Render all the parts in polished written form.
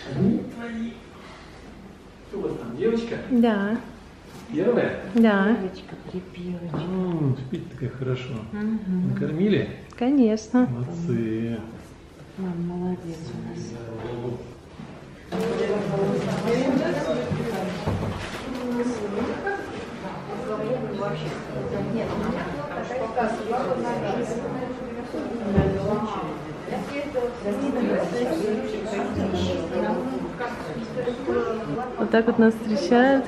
Твои. Что у вас там, девочка? Да. Первая? Да. Девочка, припевочка. Спит такая хорошо. Накормили? Конечно. Молодцы. Мам, молодец у нас. Вот так вот нас встречают.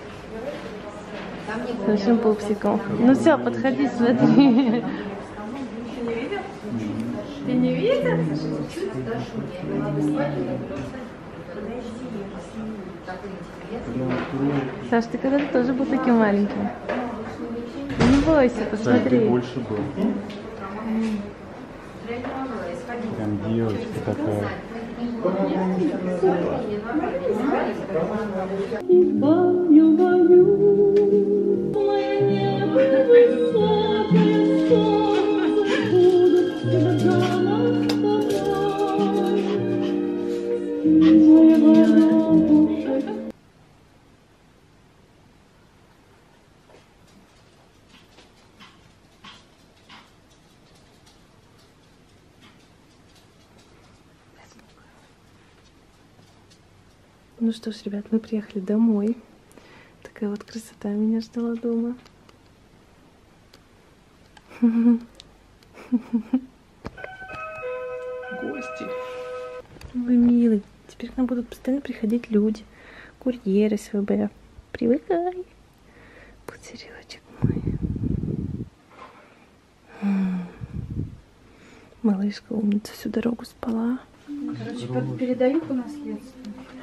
С нашим пупсиком. Ну все, подходи, смотри. Ты не видел? Саш, ты когда-то тоже был таким маленьким. Не бойся, посмотри. Ты больше был. Там девочка такая. Ну что ж, ребят, мы приехали домой. Такая вот красота меня ждала дома. Гости. Вы милый. Теперь к нам будут постоянно приходить люди. Курьеры с ВБ. Привыкай. Пузыречек мой. Малышка умница, всю дорогу спала. Короче, передаю по наследству.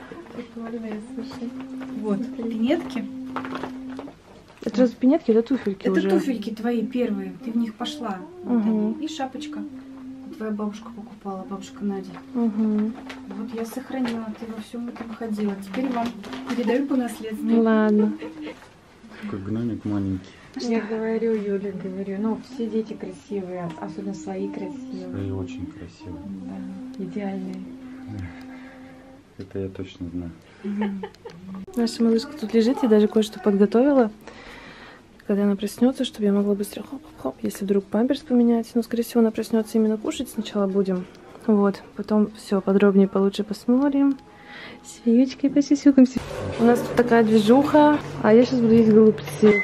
Вот, пинетки. Это разве пинетки, это туфельки Это уже? туфельки твои первые, ты в них пошла. Вот Угу. они. И шапочка. Твоя бабушка покупала, бабушка Надя. Угу. Вот я сохранила, ты во всем этом ходила. Теперь вам передаю по наследству. Ладно. Какой гномик маленький. Я говорю, Юля, говорю, ну, все дети красивые, особенно свои красивые. И очень красиво. Да, идеальные. Это я точно знаю. Наша малышка тут лежит, я даже кое-что подготовила. Когда она проснется, чтобы я могла быстро хоп-хоп-хоп, если вдруг памперс поменять. Но, скорее всего, она проснется именно кушать сначала будем. Вот, потом все подробнее получше посмотрим. С Виечкой посисюкаемся. У нас тут такая движуха, а я сейчас буду есть голубцы.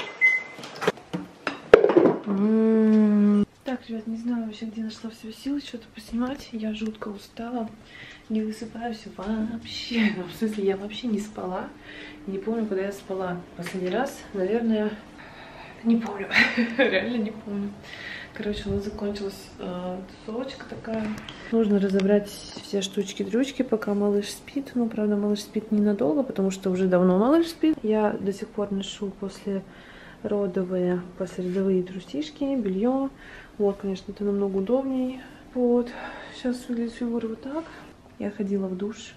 Так, ребят, не знаю вообще, где нашла в себе силы что-то поснимать. Я жутко устала. Не высыпаюсь вообще. В смысле, я вообще не спала. Не помню, когда я спала последний раз. Наверное, не помню. Реально не помню. Короче, у нас закончилась тусовочка такая. Нужно разобрать все штучки-дрючки, пока малыш спит. Ну, правда, малыш спит ненадолго, потому что уже давно малыш спит. Я до сих пор ношу послеродовые трусишки, белье. Вот, конечно, это намного удобней. Вот. Сейчас выглядит фигура вот так. Я ходила в душ,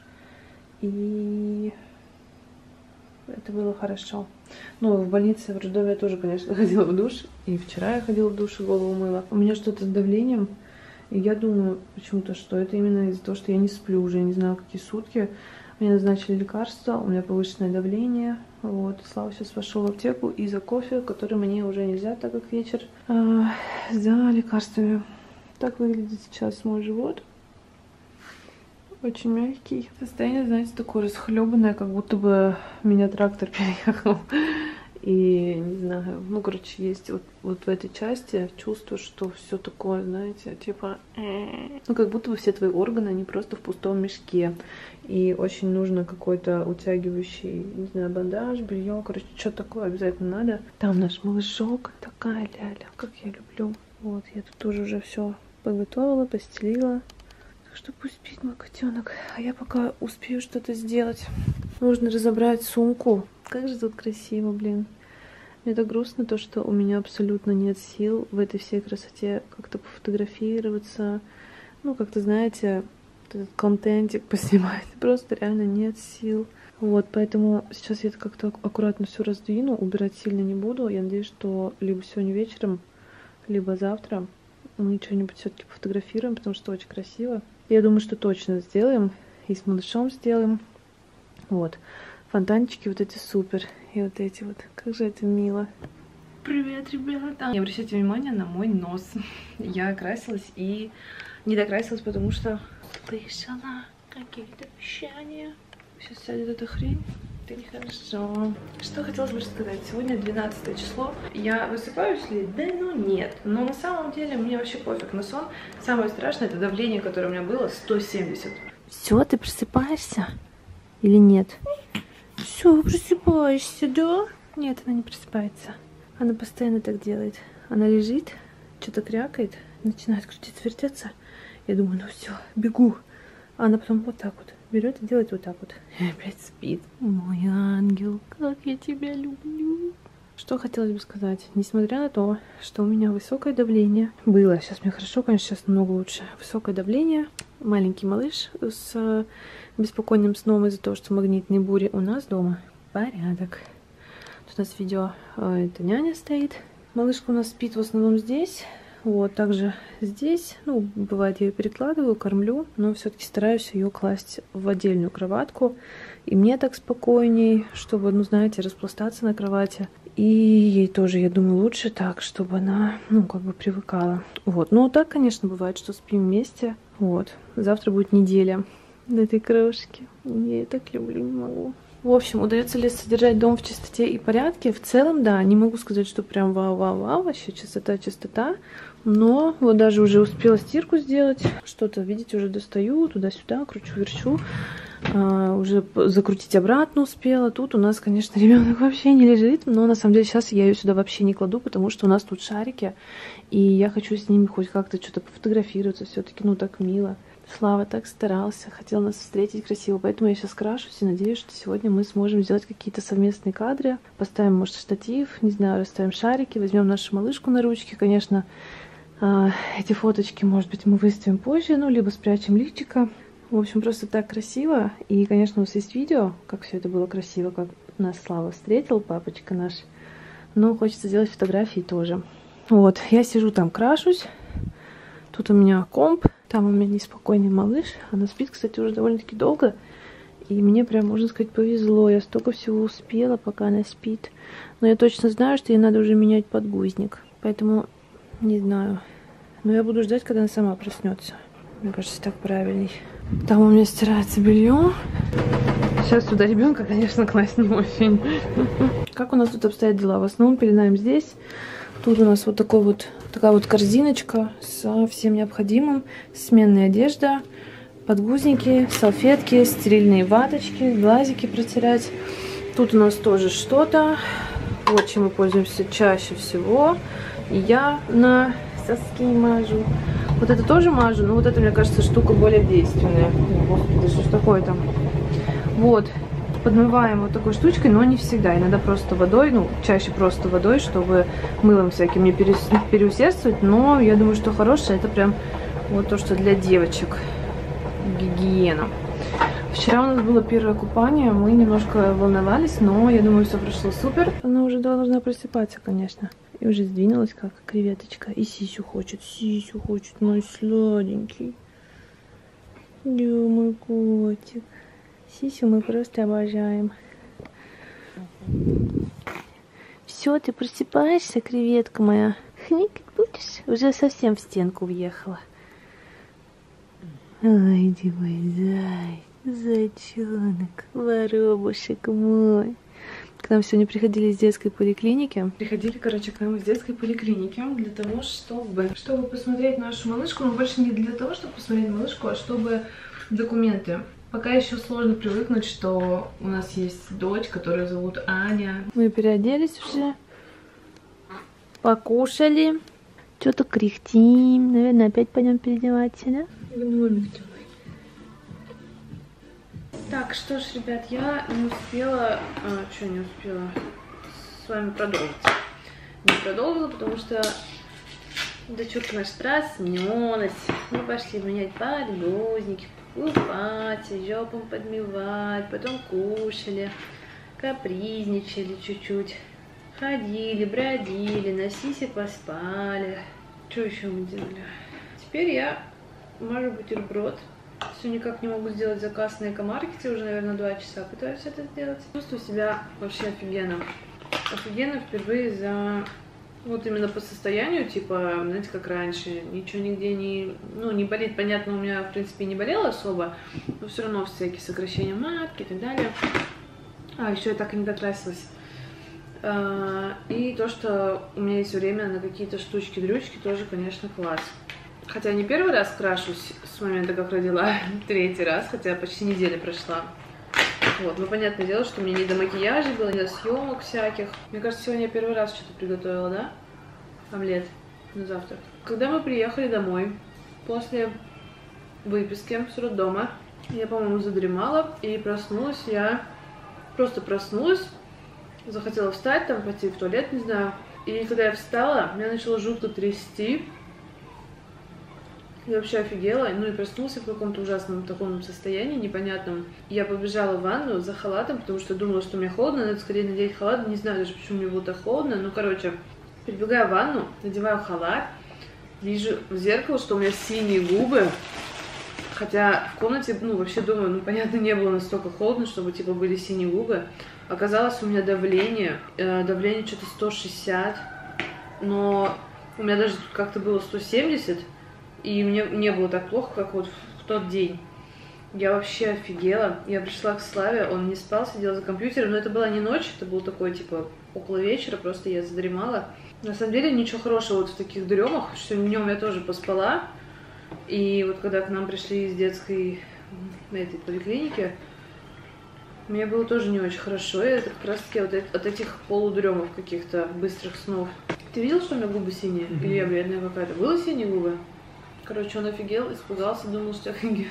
и это было хорошо. Ну, в больнице, в роддоме я тоже, конечно, ходила в душ. И вчера я ходила в душ и голову мыла. У меня что-то с давлением. И я думаю почему-то, что это именно из-за того, что я не сплю уже, я не знаю, какие сутки. Мне назначили лекарства, у меня повышенное давление. Вот, Слава сейчас пошел в аптеку и за кофе, который мне уже нельзя, так как вечер, за лекарствами. Так выглядит сейчас мой живот. Очень мягкий. Состояние, знаете, такое расхлебанное, как будто бы меня трактор переехал. И, не знаю, ну, короче, есть вот в этой части чувство, что все такое, знаете, типа... Ну, как будто бы все твои органы, они просто в пустом мешке. И очень нужно какой-то утягивающий, не знаю, бандаж, белье, короче, что такое обязательно надо. Там наш малышок, такая ляля, как я люблю. Вот, я тут тоже уже все подготовила, постелила. Так что пусть спит мой котенок. А я пока успею что-то сделать. Нужно разобрать сумку. Как же тут красиво, блин. Мне так грустно то, что у меня абсолютно нет сил в этой всей красоте как-то пофотографироваться. Ну, как-то, знаете, этот контентик поснимать. Просто реально нет сил. Вот, поэтому сейчас я это как-то аккуратно все раздвину. Убирать сильно не буду. Я надеюсь, что либо сегодня вечером, либо завтра мы что-нибудь все-таки пофотографируем, потому что очень красиво. Я думаю, что точно сделаем. и с малышом сделаем. Вот. Фонтанчики вот эти супер. И вот эти вот. Как же это мило. Привет, ребята. Не обращайте внимания на мой нос. Я красилась и не докрасилась, потому что слышала какие-то обещания. Сейчас сядет эта хрень. Это нехорошо. Что хотелось бы рассказать. Сегодня 12 число. Я высыпаюсь ли? Да ну нет. Но на самом деле мне вообще пофиг на сон. Самое страшное — это давление, которое у меня было 170. Все, ты просыпаешься? Или нет? Все, просыпаешься, да? Нет, она не просыпается. Она постоянно так делает. Она лежит, что-то крякает, начинает крутиться, вертеться. Я думаю, ну все, бегу. А она потом вот так вот берет и делает вот так вот. И опять спит. Мой ангел, как я тебя люблю. Что хотелось бы сказать. Несмотря на то, что у меня высокое давление. Было. Сейчас мне хорошо, конечно, сейчас намного лучше. Высокое давление. Маленький малыш с беспокойным сном из-за того, что магнитные бури у нас дома. Порядок. Тут у нас видео, это няня стоит. Малышка у нас спит в основном здесь. Вот, также здесь, ну, бывает, я ее перекладываю, кормлю, но все-таки стараюсь ее класть в отдельную кроватку. И мне так спокойней, чтобы, ну, знаете, распластаться на кровати. И ей тоже, я думаю, лучше так, чтобы она, ну, как бы привыкала. Вот, ну, так, конечно, бывает, что спим вместе. Вот, завтра будет неделя до этой крошки. Я ее так люблю, не могу. В общем, удается ли содержать дом в чистоте и порядке? В целом, да, не могу сказать, что прям вау-вау-вау, вообще чистота. Но вот даже уже успела стирку сделать. Что-то, видите, уже достаю, туда-сюда, кручу-верчу. Уже закрутить обратно успела. Тут у нас, конечно, ребенок вообще не лежит. Но на самом деле сейчас я ее сюда вообще не кладу, потому что у нас тут шарики. И я хочу с ними хоть как-то что-то пофотографироваться. Все-таки, ну, так мило. Слава так старался, хотел нас встретить красиво, поэтому я сейчас крашусь и надеюсь, что сегодня мы сможем сделать какие-то совместные кадры. Поставим, может, штатив, не знаю, расставим шарики, возьмем нашу малышку на ручки. Конечно, эти фоточки, может быть, мы выставим позже, ну, либо спрячем личико. В общем, просто так красиво. И, конечно, у нас есть видео, как все это было красиво, как нас Слава встретил, папочка наш. Но хочется сделать фотографии тоже. Вот, я сижу там, крашусь. Тут у меня комп. Там у меня неспокойный малыш. Она спит, кстати, уже довольно-таки долго. И мне прям, можно сказать, повезло. Я столько всего успела, пока она спит. Но я точно знаю, что ей надо уже менять подгузник. Поэтому не знаю. Но я буду ждать, когда она сама проснется. Мне кажется, так правильней. Там у меня стирается белье. Сейчас сюда ребенка, конечно, класть не очень. Как у нас тут обстоят дела? В основном пеленаем здесь. Тут у нас вот такая вот корзиночка со всем необходимым. Сменная одежда, подгузники, салфетки, стерильные ваточки, глазики протирать. Тут у нас тоже что-то. Вот чем мы пользуемся чаще всего. И я на соски мажу. Вот это тоже мажу, но вот это, мне кажется, штука более действенная. Господи, что ж такое там? Вот. Подмываем вот такой штучкой, но не всегда. Иногда просто водой, ну, чаще просто водой, чтобы мылом всяким не переусердствовать. Но я думаю, что хорошее, это прям вот то, что для девочек. Гигиена. Вчера у нас было первое купание, мы немножко волновались, но я думаю, все прошло супер. Она уже должна просыпаться, конечно. И уже сдвинулась, как креветочка. И сисю хочет, мой сладенький. Да, мой котик. Сисю мы просто обожаем. Все, ты просыпаешься, креветка моя? Хникать будешь? Уже совсем в стенку въехала. Ой, иди мой зайчонок, воробушек мой. К нам сегодня приходили из детской поликлиники. Приходили, короче, к нам из детской поликлиники для того, чтобы посмотреть нашу малышку. Но больше не для того, чтобы посмотреть малышку, а чтобы документы. Пока еще сложно привыкнуть, что у нас есть дочь, которую зовут Аня. Мы переоделись уже, покушали, что-то кряхтим. Наверное, опять пойдем переодеваться, да? Так, что ж, ребят, я не успела... не успела с вами продолжить? Не продолжила, потому что дочурка наша проснулась. Мы пошли менять подгузники, купать, жопом подмывать, потом кушали, капризничали чуть-чуть, ходили, бродили, на сисе поспали. Что еще мы делали? Теперь я мажу бутерброд Все никак не могу сделать заказ на Экомаркете, уже, наверное, 2 часа пытаюсь это сделать. Чувствую себя вообще офигенно. Офигенно впервые за... Вот именно по состоянию, типа, знаете, как раньше, ничего нигде не болит. Понятно, у меня, в принципе, не болело особо, но все равно всякие сокращения матки и так далее. А, еще я так и не докрасилась. И то, что у меня есть время на какие-то штучки-дрючки, тоже, конечно, класс. Хотя не первый раз крашусь с момента, как родила, 3-й раз, хотя почти неделя прошла. Вот, ну, понятное дело, что мне не до макияжа было, не до съемок всяких. Мне кажется, сегодня я первый раз что-то приготовила, да? Омлет на завтрак. Когда мы приехали домой, после выписки с роддома, я, по-моему, задремала, и проснулась я... Просто проснулась, захотела встать, там, пойти в туалет, не знаю. И когда я встала, меня начало жутко трясти. Я вообще офигела, ну и проснулся в каком-то ужасном таком состоянии, непонятном. Я побежала в ванну за халатом, потому что думала, что мне холодно, надо скорее надеть халат, не знаю даже, почему мне было так холодно. Ну, короче, прибегаю в ванну, надеваю халат, вижу в зеркало, что у меня синие губы. Хотя в комнате, ну, вообще думаю, ну, понятно, не было настолько холодно, чтобы, типа, были синие губы. Оказалось, у меня давление что-то 160, но у меня даже тут как-то было 170. И мне не было так плохо, как вот в тот день. Я вообще офигела. Я пришла к Славе, он не спал, сидел за компьютером. Но это была не ночь, это был такой, типа, около вечера, просто я задремала. На самом деле, ничего хорошего вот в таких дремах, что днем я тоже поспала. И вот когда к нам пришли из детской, на этой поликлиники, мне было тоже не очень хорошо. И это как раз-таки вот от этих полудремов каких-то быстрых снов. Ты видел, что у меня губы синие? Или я бледная какая-то? Было синие губы? Короче, он офигел, испугался, думал, что я офигею.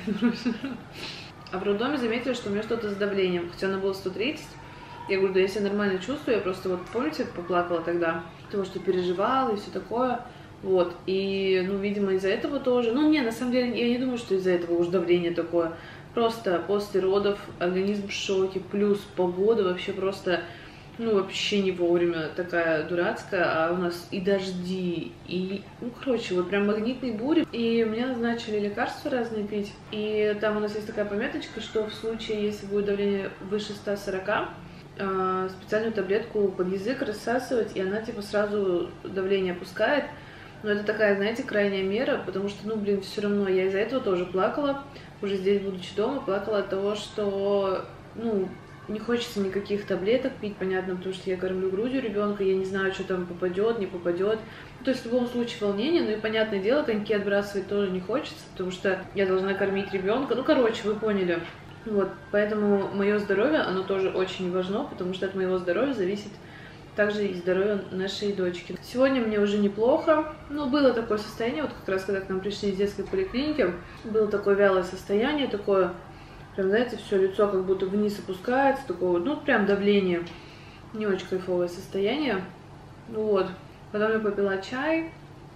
А в роддоме заметили, что у меня что-то с давлением, хотя оно было 130. Я говорю, да я себя нормально чувствую, я просто вот, помните, поплакала тогда, потому что переживала и все такое. Вот, и, ну, видимо, из-за этого тоже. Ну, не, на самом деле, я не думаю, что из-за этого уж давление такое. Просто после родов организм в шоке, плюс погода вообще просто... Ну, вообще не вовремя, такая дурацкая, а у нас и дожди, и, ну, короче, вот прям магнитные бури. И мне назначили лекарства разные пить, и там у нас есть такая пометочка, что в случае, если будет давление выше 140, специальную таблетку под язык рассасывать, и она, типа, сразу давление опускает. Но это такая, знаете, крайняя мера, потому что, ну, блин, все равно я из-за этого тоже плакала, уже здесь, будучи дома, плакала от того, что, ну, не хочется никаких таблеток пить, понятно, потому что я кормлю грудью ребенка, я не знаю, что там попадет, не попадет. То есть в любом случае волнение, ну и понятное дело, коньки отбрасывать тоже не хочется, потому что я должна кормить ребенка. Ну, короче, вы поняли. Вот, поэтому мое здоровье, оно тоже очень важно, потому что от моего здоровья зависит также и здоровье нашей дочки. Сегодня мне уже неплохо, но было такое состояние, вот как раз когда к нам пришли из детской поликлиники, было такое вялое состояние, такое... Прям, знаете, все лицо как будто вниз опускается, такое вот, ну, прям давление. Не очень кайфовое состояние. Вот. Потом я попила чай.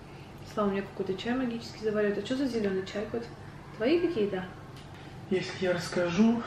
Слава мне какой-то чай магический заваривает. А что за зеленый чай, хоть? Твои какие-то? Если я расскажу,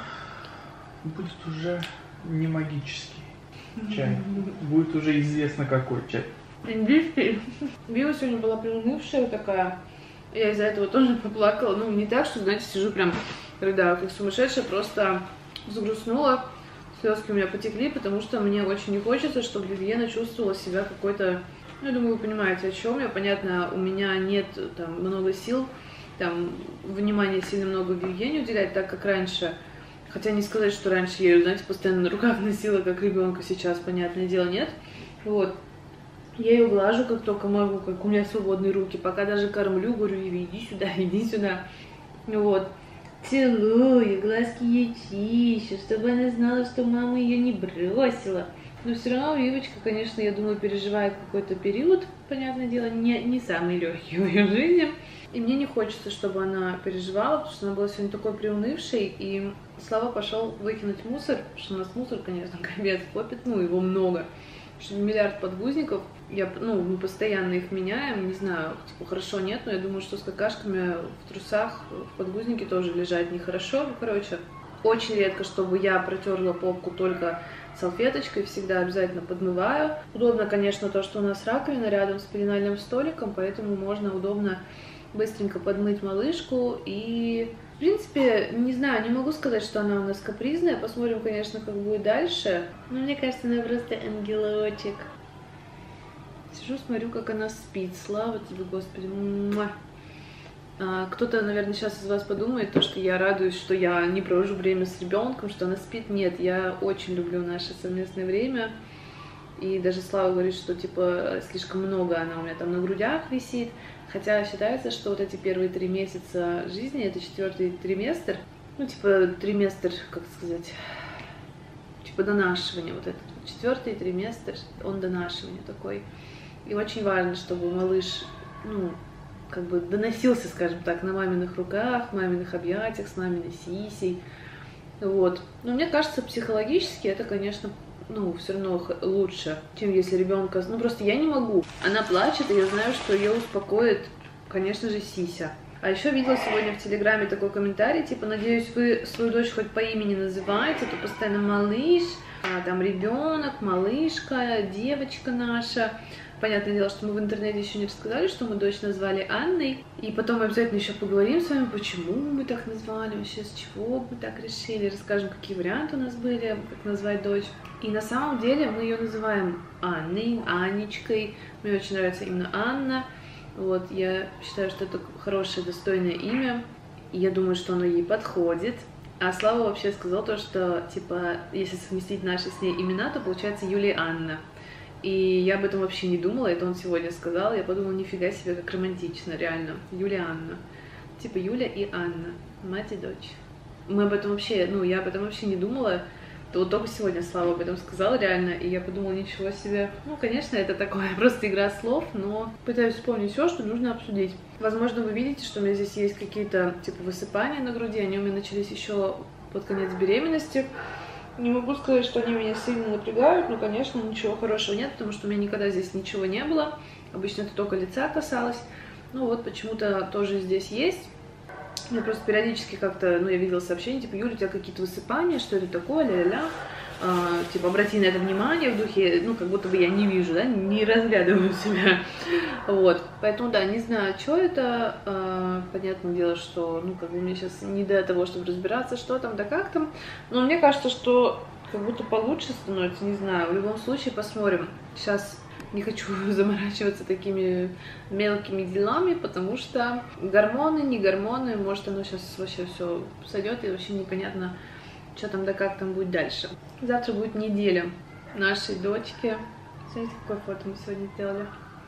будет уже не магический чай. Будет уже известно, какой чай. Индийский. Вива сегодня была приунывшая такая. Я из-за этого тоже поплакала. Ну, не так, что, знаете, сижу прям, рыдаю, как сумасшедшая, просто взгрустнула. Слезки у меня потекли, потому что мне очень не хочется, чтобы Вивьена чувствовала себя какой-то... Ну, я думаю, вы понимаете, о чем я. Понятно, у меня нет там много сил, там, внимания сильно много Вивьене уделять, так как раньше. Хотя не сказать, что раньше я ее, знаете, постоянно на руках носила, как ребенка сейчас, понятное дело, нет. Вот. Я ее глажу, как только могу, как у меня свободные руки, пока даже кормлю, говорю, Иви, иди сюда, иди сюда. Вот. Целую, глазки ей чищу, чтобы она знала, что мама ее не бросила. Но все равно Вивочка, конечно, я думаю, переживает какой-то период, понятное дело, не самый легкий в ее жизни. И мне не хочется, чтобы она переживала, потому что она была сегодня такой приунывшей, и Слава пошел выкинуть мусор, потому что у нас мусор, конечно, капец копит, ну, его много. Что 1 миллиард подгузников, мы постоянно их меняем, не знаю, типа хорошо нет, но я думаю, что с какашками в трусах, в подгузнике тоже лежать нехорошо. Ну, короче, очень редко, чтобы я протерла попку только салфеточкой, всегда обязательно подмываю. Удобно, конечно, то, что у нас раковина рядом с пеленальным столиком, поэтому можно удобно быстренько подмыть малышку и принципе, не знаю, не могу сказать, что она у нас капризная. Посмотрим, конечно, как будет дальше. Но мне кажется, она просто ангелочек. Сижу, смотрю, как она спит. Слава тебе, Господи. Кто-то, наверное, сейчас из вас подумает, то, что я радуюсь, что я не провожу время с ребенком, что она спит. Нет, я очень люблю наше совместное время. И даже Слава говорит, что, типа, слишком много она у меня там на грудях висит. Хотя считается, что вот эти первые 3 месяца жизни, это 4-й триместр. Ну, типа, триместр, как сказать, типа донашивания. Вот этот 4-й триместр, он донашивания такой. И очень важно, чтобы малыш, ну, как бы доносился, скажем так, на маминых руках, маминых объятиях, с маминой сисей. Вот. Но мне кажется, психологически это, конечно, ну, все равно лучше, чем если ребенка... Ну, просто я не могу. Она плачет, и я знаю, что ее успокоит, конечно же, сися. А еще видела сегодня в Телеграме такой комментарий, типа, надеюсь, вы свою дочь хоть по имени называете, то постоянно малыш, там ребенок, малышка, девочка наша. Понятное дело, что мы в интернете еще не рассказали, что мы дочь назвали Анной. И потом мы обязательно еще поговорим с вами, почему мы так назвали, вообще с чего мы так решили. Расскажем, какие варианты у нас были, как назвать дочь. И на самом деле мы ее называем Анной, Анечкой. Мне очень нравится именно Анна. Вот, я считаю, что это хорошее, достойное имя. И я думаю, что оно ей подходит. А Слава вообще сказал то, что, типа, если совместить наши с ней имена, то получается Юлия Анна. И я об этом вообще не думала, это он сегодня сказал. Я подумала, нифига себе, как романтично, реально. Юлия Анна. Типа Юля и Анна, мать и дочь. Мы об этом вообще, ну, я об этом вообще не думала. То вот только сегодня Слава об этом сказал, реально. И я подумала, ничего себе. Ну, конечно, это такое, просто игра слов, но пытаюсь вспомнить все, что нужно обсудить. Возможно, вы видите, что у меня здесь есть какие-то, типа, высыпания на груди. Они у меня начались еще под конец беременности. Не могу сказать, что они меня сильно напрягают, но, конечно, ничего хорошего нет, потому что у меня никогда здесь ничего не было. Обычно это только лица касалось. Ну вот, почему-то тоже здесь есть. Я просто периодически как-то, ну, я видела сообщения, типа, Юля, у тебя какие-то высыпания, что это такое, ля-ля-ля. Типа, обрати на это внимание в духе, ну, как будто бы я не вижу, да, не разглядываю себя. Вот, поэтому, да, не знаю, что это. Понятное дело, что, ну, как бы мне сейчас не до того, чтобы разбираться, что там, да как там. Но мне кажется, что как будто получше становится, не знаю. В любом случае, посмотрим. Сейчас не хочу заморачиваться такими мелкими делами, потому что гормоны, не гормоны, может, оно сейчас вообще все сойдет, и вообще непонятно, что там да как там будет дальше. Завтра будет неделя нашей дочки. Смотрите, какое фото мы сегодня сделали.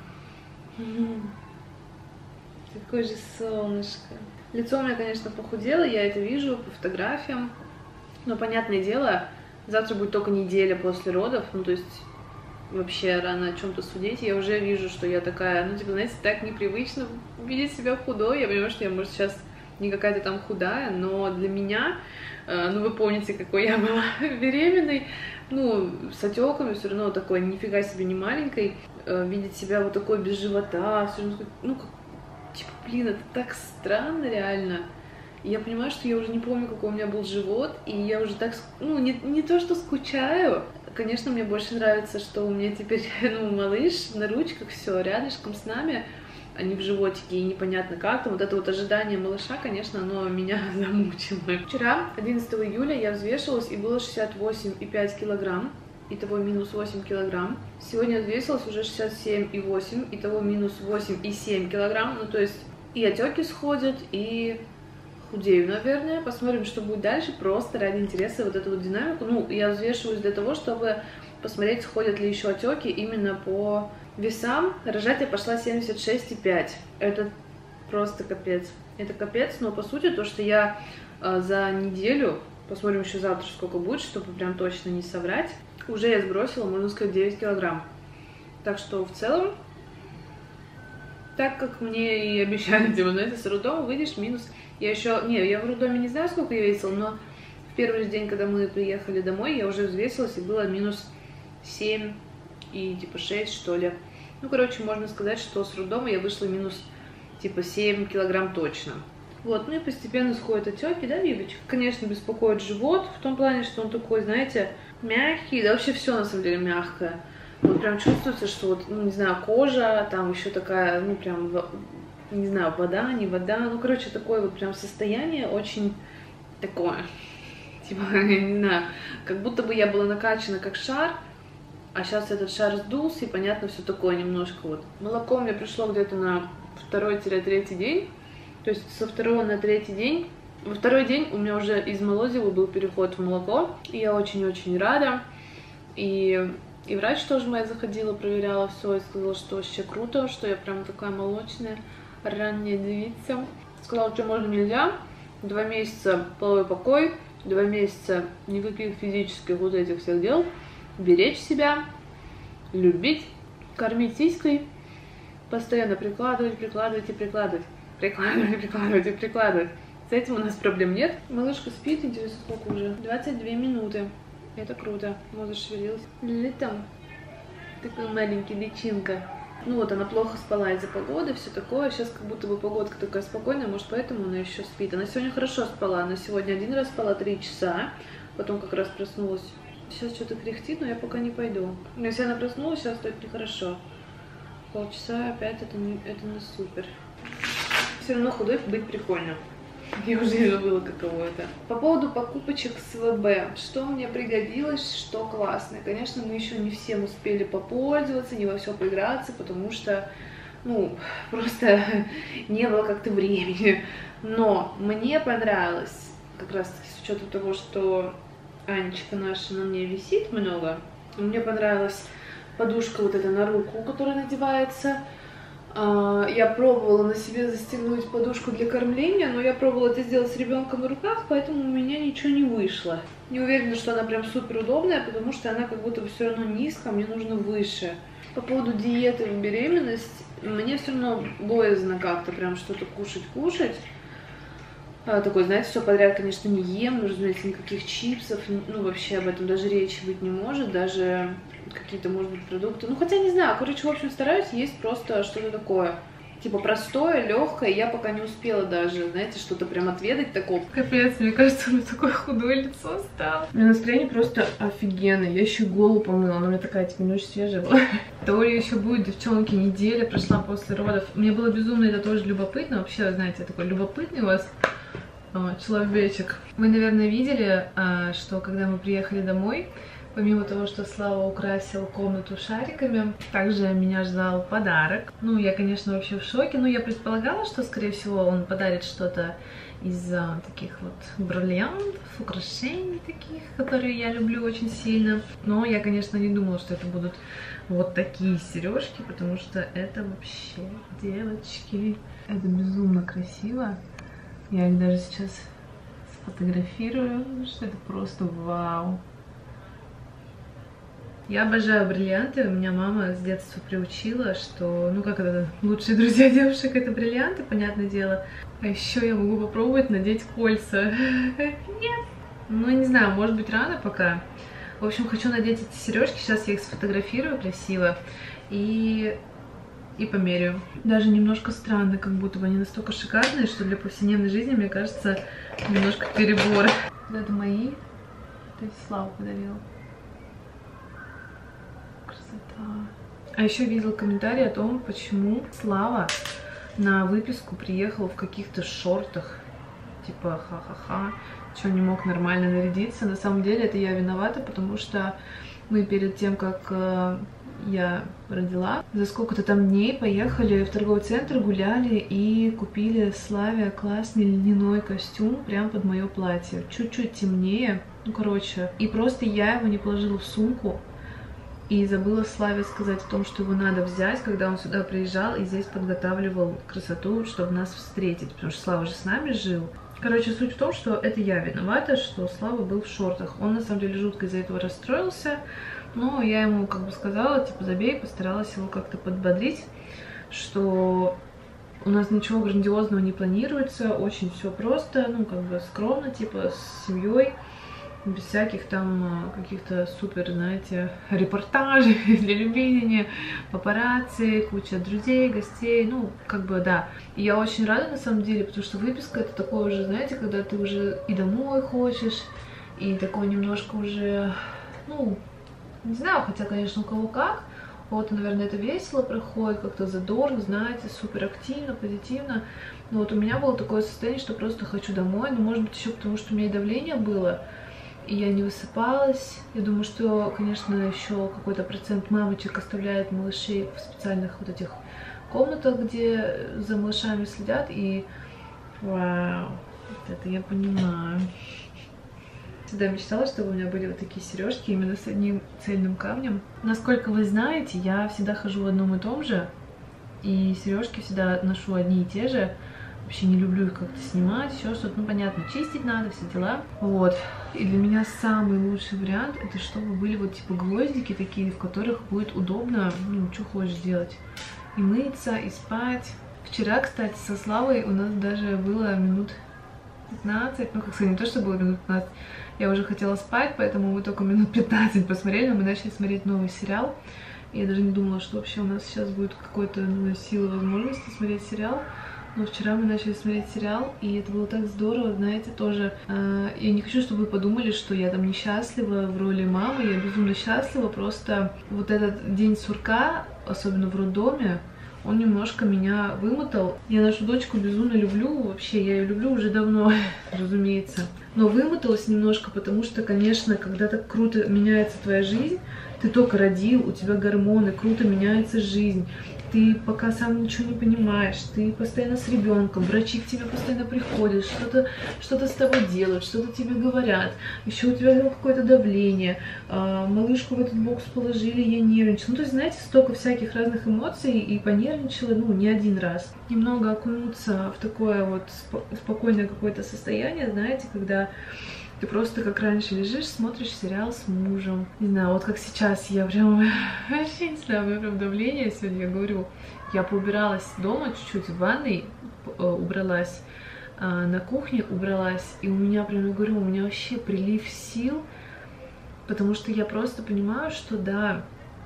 Какое же солнышко. Лицо у меня, конечно, похудело, я это вижу по фотографиям. Но, понятное дело, завтра будет только неделя после родов. Ну, то есть, вообще рано о чем-то судить. Я уже вижу, что я такая, ну, типа, знаете, так непривычно видеть себя худой. Я понимаю, что я, может, сейчас не какая-то там худая, но для меня, ну, вы помните, какой я была беременной, ну, с отеками, все равно такой, нифига себе не маленькой, видеть себя вот такой без живота, все равно, ну, как, типа, блин, это так странно реально. И я понимаю, что я уже не помню, какой у меня был живот, и я уже так, ну, не то, что скучаю. Конечно, мне больше нравится, что у меня теперь, ну, малыш на ручках, все рядышком с нами, а не в животике, и непонятно как там. Вот это вот ожидание малыша, конечно, оно меня замучило. Вчера, 11 июля, я взвешивалась, и было 68,5 килограмм, итого минус 8 килограмм. Сегодня взвесилась уже 67,8, итого минус 8,7 килограмм. Ну, то есть и отеки сходят, и худею, наверное. Посмотрим, что будет дальше, просто ради интереса вот эту вот динамику. Ну, я взвешиваюсь для того, чтобы посмотреть, сходят ли еще отеки именно по весам. Рожать я пошла 76,5. Это просто капец. Это капец, но по сути то, что я за неделю, посмотрим еще завтра, сколько будет, чтобы прям точно не соврать, уже я сбросила, можно сказать, 9 килограмм. Так что в целом, так как мне и обещали, типа, знаете, с роддома выйдешь минус. Я еще, не, я в роддоме не знаю, сколько я весила, но в первый же день, когда мы приехали домой, я уже взвесилась, и было минус 7 и типа 6, что ли. Ну, короче, можно сказать, что с роддома я вышла минус типа 7 килограмм точно. Вот, ну и постепенно сходят отеки, да, Вивочка? Конечно, беспокоит живот, в том плане, что он такой, знаете, мягкий, да вообще все на самом деле мягкое. Вот прям чувствуется, что вот, ну, не знаю, кожа там еще такая, ну, прям не знаю, вода, не вода, ну, короче, такое вот прям состояние очень такое, типа, не знаю, как будто бы я была накачана как шар, а сейчас этот шар сдулся, и понятно, все такое немножко вот. Молоко мне пришло где-то на 2-3 день, то есть со 2 на 3 день. Во 2-й день у меня уже из молозива был переход в молоко, и я очень-очень рада. И врач тоже моя заходила, проверяла все, и сказала, что вообще круто, что я прям такая молочная, ранняя девица. Сказала, что можно, нельзя. 2 месяца половой покой, 2 месяца никаких физических вот этих всех дел. Беречь себя, любить, кормить сиськой, постоянно прикладывать. С этим у нас проблем нет. Малышка спит, интересно, сколько уже? 22 минуты. Это круто. Мозг шевелилась. Летом. Такой маленький личинка. Ну вот, она плохо спала из-за погоды, все такое. Сейчас как будто бы погодка такая спокойная, может, поэтому она еще спит. Она сегодня хорошо спала. Она сегодня 1 раз спала 3 часа, потом как раз проснулась. Сейчас что-то кряхтит, но я пока не пойду. Но если она проснулась, сейчас то это нехорошо. Полчаса опять это не супер. Все равно худой быть прикольно. Я уже и забыла, каково это. По поводу покупочек с ВБ. Что мне пригодилось, что классно. Конечно, мы еще не всем успели попользоваться, не во все поиграться, потому что, ну, просто не было как-то времени. Но мне понравилось, как раз таки с учетом того, что Анечка наша на мне висит много. Мне понравилась подушка вот эта на руку, которая надевается. Я пробовала на себе застегнуть подушку для кормления, но я пробовала это сделать с ребенком на руках, поэтому у меня ничего не вышло. Не уверена, что она прям супер удобная, потому что она как будто бы все равно низко, мне нужно выше. По поводу диеты в беременность, мне все равно боязно как-то прям что-то кушать. Такой, знаете, все подряд, конечно, не ем, но, разумеется, никаких чипсов, ну, вообще об этом даже речи быть не может, даже какие-то, может быть, продукты. Ну, хотя не знаю, короче, в общем, стараюсь есть просто что-то такое, типа простое, легкое. Я пока не успела даже, знаете, что-то прям отведать такого. Капец, мне кажется, у меня такое худое лицо стало. У меня настроение просто офигенное. Я еще голову помыла, она у меня такая, типа, не очень свежая была. Теория еще будет, девчонки, неделя прошла после родов. Мне было безумно это тоже любопытно. Вообще, знаете, я такой любопытный у вас человечек. Вы, наверное, видели, что когда мы приехали домой, помимо того, что Слава украсил комнату шариками, также меня ждал подарок. Ну, я, конечно, вообще в шоке, но я предполагала, что, скорее всего, он подарит что-то из таких вот бриллиантов, украшений таких, которые я люблю очень сильно. Но я, конечно, не думала, что это будут вот такие сережки, потому что это вообще, девочки, это безумно красиво. Я их даже сейчас сфотографирую, потому что это просто вау. Я обожаю бриллианты, у меня мама с детства приучила, что, ну как это, лучшие друзья девушек это бриллианты, понятное дело. А еще я могу попробовать надеть кольца. Нет. Ну не знаю, может быть рано пока. В общем, хочу надеть эти сережки, сейчас я их сфотографирую красиво и померяю. Даже немножко странно, как будто бы они настолько шикарные, что для повседневной жизни, мне кажется, немножко перебор. Это мои, это Слава подарила. А еще видел комментарий о том, почему Слава на выписку приехал в каких-то шортах. Типа, ха-ха-ха, что не мог нормально нарядиться. На самом деле это я виновата, потому что мы перед тем, как я родила, за сколько-то там дней поехали в торговый центр, гуляли и купили Славе классный льняной костюм прям под мое платье. Чуть-чуть темнее, ну короче. И просто я его не положила в сумку. И забыла Славе сказать о том, что его надо взять, когда он сюда приезжал и здесь подготавливал красоту, чтобы нас встретить, потому что Слава же с нами жил. Короче, суть в том, что это я виновата, что Слава был в шортах. Он на самом деле жутко из-за этого расстроился, но я ему как бы сказала, типа, забей, постаралась его как-то подбодрить, что у нас ничего грандиозного не планируется, очень все просто, ну как бы скромно, типа с семьей. Без всяких там каких-то супер, знаете, репортажей для телевидения, папарацци, куча друзей, гостей, ну, как бы, да. И я очень рада, на самом деле, потому что выписка это такое уже, знаете, когда ты уже и домой хочешь, и такое немножко уже, ну, не знаю, хотя, конечно, у кого как. кого-то, наверное, это весело проходит, как-то задорно, знаете, супер активно, позитивно. Но вот у меня было такое состояние, что просто хочу домой. Ну, может быть, еще потому, что у меня и давление было, и я не высыпалась. Я думаю, что, конечно, еще какой-то процент мамочек оставляет малышей в специальных вот этих комнатах, где за малышами следят. И вау, вот это я понимаю. Всегда мечтала, чтобы у меня были вот такие сережки именно с одним цельным камнем. Насколько вы знаете, я всегда хожу в одном и том же, и сережки всегда ношу одни и те же. Вообще не люблю их как-то снимать, еще что-то. Ну, понятно, чистить надо, все дела. Вот. И для меня самый лучший вариант, это чтобы были вот типа гвоздики такие, в которых будет удобно, ну, что хочешь делать. И мыться, и спать. Вчера, кстати, со Славой у нас даже было минут 15, ну, как сказать, не то, что было минут 15, я уже хотела спать, поэтому мы только минут 15 посмотрели, но мы начали смотреть новый сериал. Я даже не думала, что вообще у нас сейчас будет какой-то, ну, сила возможности смотреть сериал. Но вчера мы начали смотреть сериал, и это было так здорово, знаете, тоже. Я не хочу, чтобы вы подумали, что я там несчастлива в роли мамы, я безумно счастлива, просто вот этот день сурка, особенно в роддоме, он немножко меня вымотал. Я нашу дочку безумно люблю, вообще, я ее люблю уже давно, разумеется. Но вымоталась немножко, потому что, конечно, когда так круто меняется твоя жизнь, ты только родил, у тебя гормоны, круто меняется жизнь. Ты пока сам ничего не понимаешь, ты постоянно с ребенком, врачи к тебе постоянно приходят, что-то с тобой делают, что-то тебе говорят, еще у тебя какое-то давление, малышку в этот бокс положили, я нервничала. Ну, то есть, знаете, столько всяких разных эмоций, и понервничала, ну, не один раз. Немного окунуться в такое вот спокойное какое-то состояние, знаете, когда ты просто как раньше лежишь, смотришь сериал с мужем. Не знаю, вот как сейчас я прям вообще не знаю, у меня прям давление сегодня, я говорю. Я поубиралась дома чуть-чуть, в ванной убралась, на кухне убралась. И у меня прям, я говорю, у меня вообще прилив сил, потому что я просто понимаю, что да,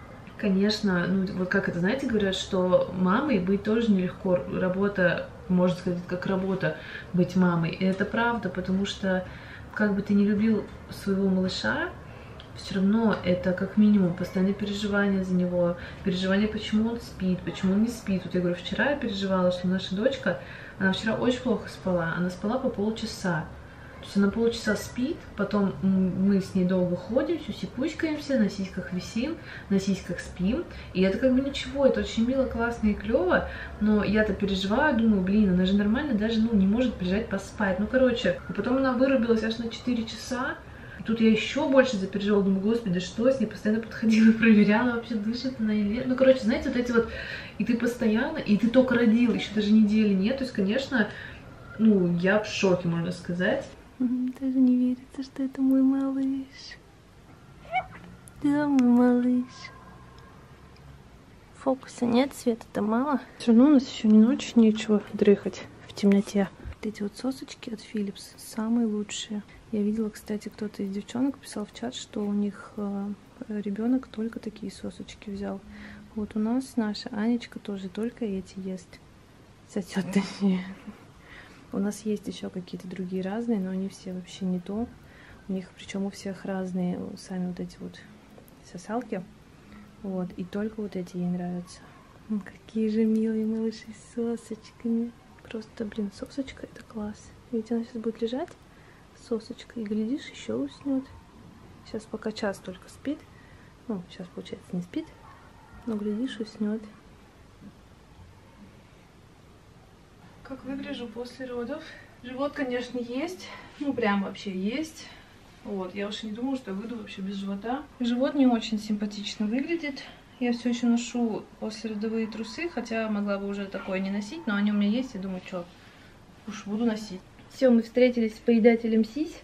конечно, ну вот как это, знаете, говорят, что мамой быть тоже нелегко. Работа, можно сказать, как работа быть мамой. И это правда, потому что как бы ты не любил своего малыша, все равно это как минимум постоянное переживание за него, переживание, почему он спит, почему он не спит. Вот я говорю, вчера я переживала, что наша дочка, она вчера очень плохо спала, она спала по полчаса. То есть она полчаса спит, потом мы с ней долго ходим, сюси-пуськаемся, на сиськах висим, на сиськах спим. И это как бы ничего, это очень мило, классно и клево, но я-то переживаю, думаю, блин, она же нормально даже, ну, не может прижать поспать. Ну, короче, и потом она вырубилась аж на 4 часа. И тут я еще больше запереживала, думаю, господи, что с ней, постоянно подходила, проверяла, вообще дышит она или нет. Ну, короче, знаете, вот эти вот, и ты постоянно, и ты только родил, еще даже недели нет, то есть, конечно, ну, я в шоке, можно сказать. Даже не верится, что это мой малыш. Да, мой малыш. Фокуса нет, света-то мало. Все равно у нас еще не ночь, нечего дрыхать в темноте. Вот эти вот сосочки от Philips самые лучшие. Я видела, кстати, кто-то из девчонок писал в чат, что у них ребенок только такие сосочки взял. Вот у нас наша Анечка тоже только эти ест. Сосет точнее. У нас есть еще какие-то другие разные, но они все вообще не то. У них, причем у всех разные сами вот эти вот сосалки. Вот, и только вот эти ей нравятся. Какие же милые малыши с сосочками. Просто, блин, сосочка это класс. Видите, она сейчас будет лежать, сосочка, и глядишь, еще уснет. Сейчас пока час только спит. Ну, сейчас, получается, не спит, но глядишь, уснет. Как выгляжу после родов? Живот, конечно, есть. Ну, прям вообще есть. Вот, я уж не думала, что я выйду вообще без живота. Живот не очень симпатично выглядит. Я все еще ношу послеродовые трусы, хотя могла бы уже такое не носить, но они у меня есть, я думаю, что уж буду носить. Все, мы встретились с поедателем сись.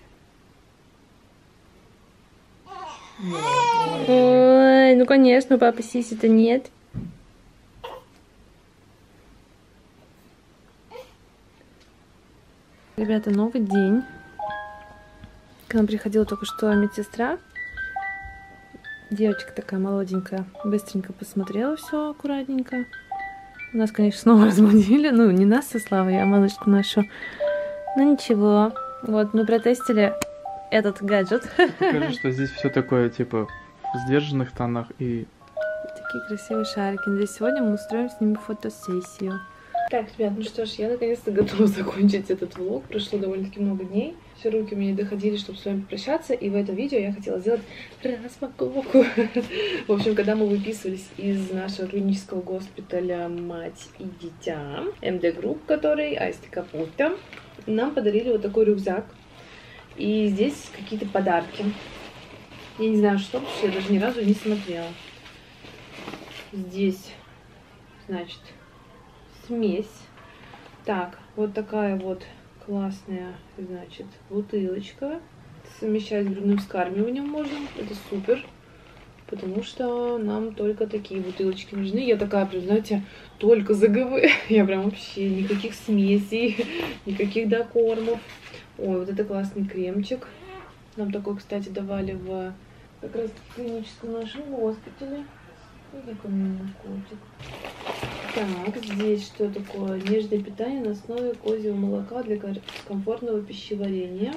Ой, ну конечно, у папы сиси-то нет. Ребята, новый день. К нам приходила только что медсестра. Девочка такая молоденькая. Быстренько посмотрела все аккуратненько. Нас, конечно, снова разбудили. Ну, не нас со Славой, а малышку нашу. Ну, ничего. Вот, мы протестили этот гаджет. Скажи, что здесь все такое, типа, в сдержанных тонах и такие красивые шарики. Надеюсь, сегодня мы устроим с ними фотосессию. Так, ребят, ну что ж, я наконец-то готова закончить этот влог. Прошло довольно-таки много дней. Все руки у меня не доходили, чтобы с вами попрощаться. И в это видео я хотела сделать распаковку. В общем, когда мы выписывались из нашего клинического госпиталя «Мать и дитя», МД Групп, который Асти Капута, нам подарили вот такой рюкзак. И здесь какие-то подарки. Я не знаю, что, потому что я даже ни разу не смотрела. Здесь, значит, смесь. Так, вот такая вот классная, значит, бутылочка. Совмещать с грудным вскармливанием можно. Это супер. Потому что нам только такие бутылочки нужны. Я такая, прям, знаете, только за ГВ. Я прям вообще никаких смесей, никаких докормов. Ой, вот это классный кремчик. Нам такой, кстати, давали в как раз в клиническом нашем госпитале. И какой у меня котик. Так, здесь что такое? Нежное питание на основе козьего молока для комфортного пищеварения.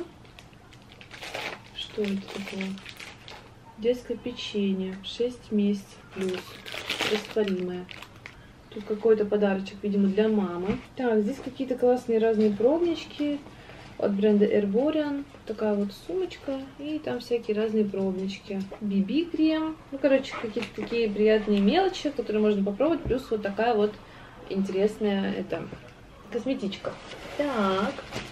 Что это такое? Детское печенье. 6 месяцев плюс. Растворимое. Тут какой-то подарочек, видимо, для мамы. Так, здесь какие-то классные разные пробнички от бренда Herborian. Такая вот сумочка. И там всякие разные пробнички. BB-крем. Ну, короче, какие-то такие приятные мелочи, которые можно попробовать. Плюс вот такая вот интересная косметичка. Так,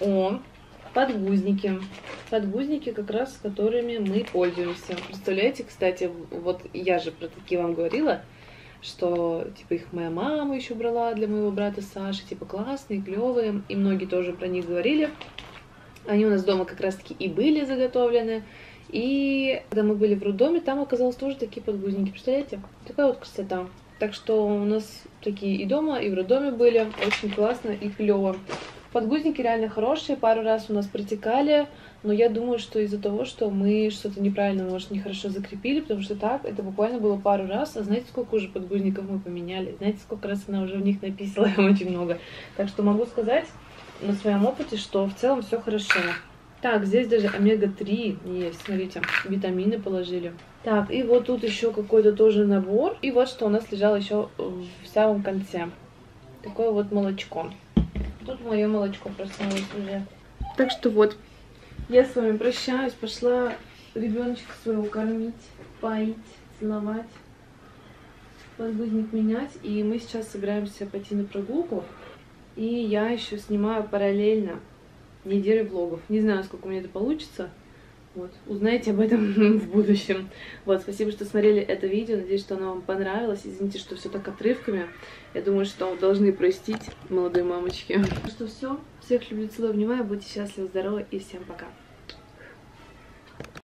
подгузники. Подгузники, как раз с которыми мы пользуемся. Представляете, кстати, вот я же про такие вам говорила, что, типа, их моя мама еще брала для моего брата Саши, типа, классные, клевые, и многие тоже про них говорили. Они у нас дома как раз-таки и были заготовлены, и когда мы были в роддоме, там оказалось тоже такие подгузники, представляете? Такая вот красота. Так что у нас такие и дома, и в роддоме были, очень классно и клево. Подгузники реально хорошие, пару раз у нас протекали, но я думаю, что из-за того, что мы что-то неправильно, может, нехорошо закрепили, потому что так, это буквально было пару раз, а знаете, сколько уже подгузников мы поменяли? Знаете, сколько раз она уже в них написала? Очень много. Так что могу сказать на своем опыте, что в целом все хорошо. Так, здесь даже омега-3 есть, смотрите, витамины положили. Так, и вот тут еще какой-то тоже набор, и вот что у нас лежало еще в самом конце. Такое вот молочко. Тут мое молочко проснулось уже. Так что вот, я с вами прощаюсь. Пошла ребеночка своего кормить, поить, целовать, подгузник менять. И мы сейчас собираемся пойти на прогулку. И я еще снимаю параллельно неделю влогов. Не знаю, сколько у меня это получится. Вот, узнаете об этом в будущем. Вот, спасибо, что смотрели это видео. Надеюсь, что оно вам понравилось. Извините, что все так отрывками. Я думаю, что должны простить, молодые мамочки. Что все. Всех люблю, целую, обнимаю. Будьте счастливы, здоровы и всем пока.